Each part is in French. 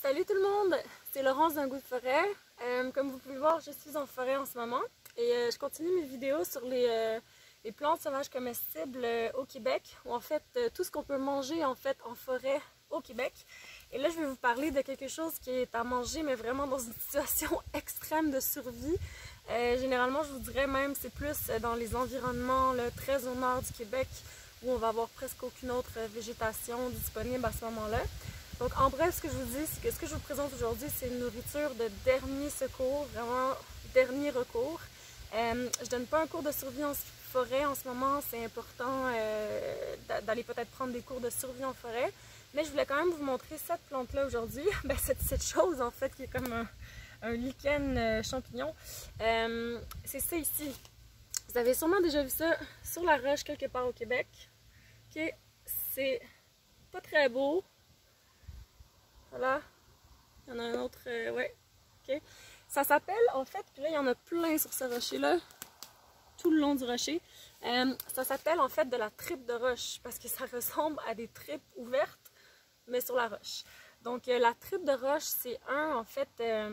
Salut tout le monde, c'est Laurence d'un goût de forêt. Comme vous pouvez voir, je suis en forêt en ce moment et je continue mes vidéos sur les plantes sauvages comestibles au Québec, ou en fait tout ce qu'on peut manger en forêt au Québec. Et là, je vais vous parler de quelque chose qui est à manger, mais vraiment dans une situation extrême de survie. Généralement, je vous dirais même, c'est plus dans les environnements là, très au nord du Québec, où on va avoir presque aucune autre végétation disponible à ce moment-là. Donc en bref, ce que je vous dis, c'est que ce que je vous présente aujourd'hui, c'est une nourriture de dernier secours, vraiment dernier recours. Je donne pas un cours de survie en forêt en ce moment, c'est important d'aller peut-être prendre des cours de survie en forêt, mais je voulais quand même vous montrer cette plante-là aujourd'hui, cette chose en fait qui est comme un lichen champignon. C'est ça ici. Vous avez sûrement déjà vu ça sur la roche quelque part au Québec. Okay. C'est pas très beau. Voilà, il y en a un autre, ouais, ok. Ça s'appelle, en fait, puis là il y en a plein sur ce rocher-là, tout le long du rocher. Ça s'appelle en fait de la tripe de roche, parce que ça ressemble à des tripes ouvertes, mais sur la roche. Donc la tripe de roche, c'est un, en fait,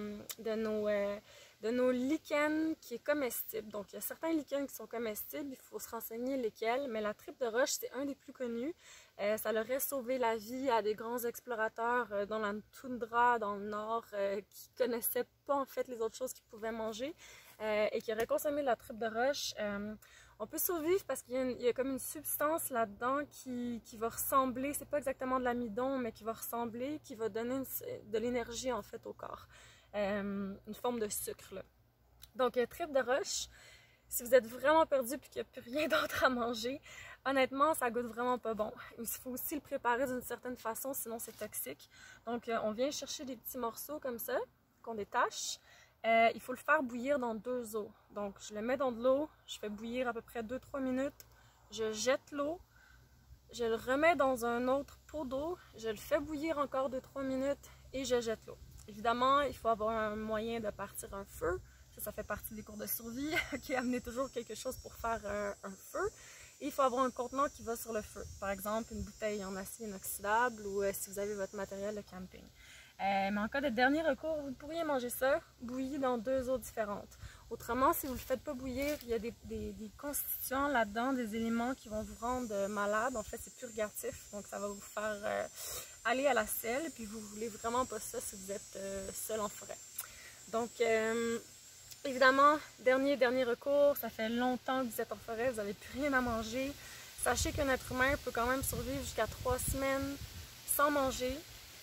de nos lichens qui est comestible. Donc il y a certains lichens qui sont comestibles, il faut se renseigner lesquels, mais la tripe de roche, c'est un des plus connus. Ça leur aurait sauvé la vie à des grands explorateurs dans la toundra, dans le nord, qui ne connaissaient pas en fait les autres choses qu'ils pouvaient manger et qui auraient consommé la tripe de roche. On peut survivre parce qu'il y a comme une substance là-dedans qui va ressembler, c'est pas exactement de l'amidon, mais qui va ressembler, qui va donner de l'énergie en fait au corps. Une forme de sucre là. Donc tripe de roche, si vous êtes vraiment perdu et qu'il n'y a plus rien d'autre à manger, honnêtement ça goûte vraiment pas bon. Il faut aussi le préparer d'une certaine façon, sinon c'est toxique. Donc on vient chercher des petits morceaux comme ça, qu'on détache. Il faut le faire bouillir dans 2 eaux. Donc je le mets dans de l'eau, je fais bouillir à peu près 2-3 minutes, je jette l'eau, je le remets dans un autre pot d'eau, je le fais bouillir encore 2-3 minutes et je jette l'eau. Évidemment, il faut avoir un moyen de partir un feu. Ça fait partie des cours de survie, qui amenez toujours quelque chose pour faire un feu. Et il faut avoir un contenant qui va sur le feu. Par exemple, une bouteille en acier inoxydable ou si vous avez votre matériel de camping. Mais en cas de dernier recours, vous pourriez manger ça bouilli dans 2 eaux différentes. Autrement, si vous ne le faites pas bouillir, il y a des constituants là-dedans, des éléments qui vont vous rendre malade. En fait, c'est purgatif, donc ça va vous faire aller à la selle. Puis vous ne voulez vraiment pas ça si vous êtes seul en forêt. Donc, évidemment, dernier recours, ça fait longtemps que vous êtes en forêt, vous n'avez plus rien à manger. Sachez qu'un être humain peut quand même survivre jusqu'à 3 semaines sans manger.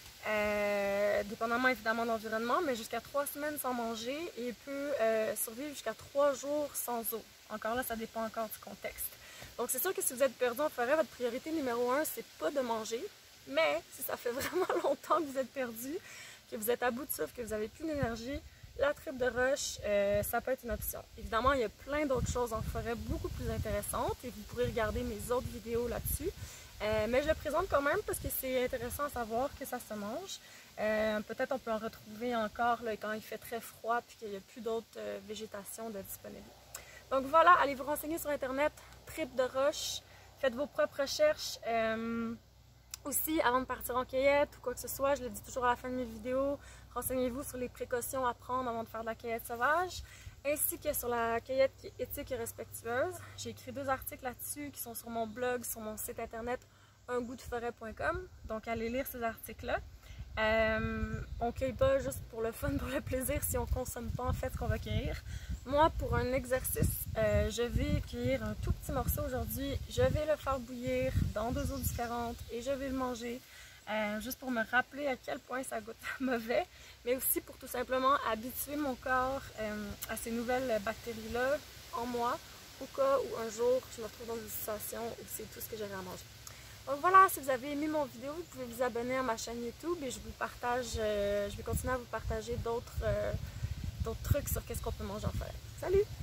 Dépendamment évidemment de l'environnement, mais jusqu'à 3 semaines sans manger et il peut survivre jusqu'à 3 jours sans eau. Encore là, ça dépend encore du contexte. Donc c'est sûr que si vous êtes perdu en forêt, votre priorité numéro 1, c'est pas de manger, mais si ça fait vraiment longtemps que vous êtes perdu, que vous êtes à bout de souffle, que vous n'avez plus d'énergie, la tripe de roche, ça peut être une option. Évidemment, il y a plein d'autres choses en forêt beaucoup plus intéressantes et vous pourrez regarder mes autres vidéos là-dessus. Mais je le présente quand même parce que c'est intéressant à savoir que ça se mange. Peut-être on peut en retrouver encore là, quand il fait très froid et qu'il n'y a plus d'autres végétations de disponibles. Donc voilà, allez vous renseigner sur internet, tripe de roche, faites vos propres recherches. Aussi, avant de partir en cueillette ou quoi que ce soit, je le dis toujours à la fin de mes vidéos, renseignez-vous sur les précautions à prendre avant de faire de la cueillette sauvage, ainsi que sur la cueillette qui est éthique et respectueuse. J'ai écrit 2 articles là-dessus qui sont sur mon blog, sur mon site internet ungoutdeforêt.com, donc allez lire ces articles-là. On ne cueille pas juste pour le fun, pour le plaisir, si on ne consomme pas en fait ce qu'on va cueillir. Moi, pour un exercice, je vais cueillir un tout petit morceau aujourd'hui, je vais le faire bouillir dans 2 eaux différentes et je vais le manger. Juste pour me rappeler à quel point ça goûte mauvais, mais aussi pour tout simplement habituer mon corps à ces nouvelles bactéries-là en moi, au cas où un jour je me retrouve dans une situation où c'est tout ce que j'aurai à manger. Donc voilà, si vous avez aimé mon vidéo, vous pouvez vous abonner à ma chaîne YouTube et je vous partage, je vais continuer à vous partager d'autres trucs sur qu'est-ce qu'on peut manger en forêt. Salut!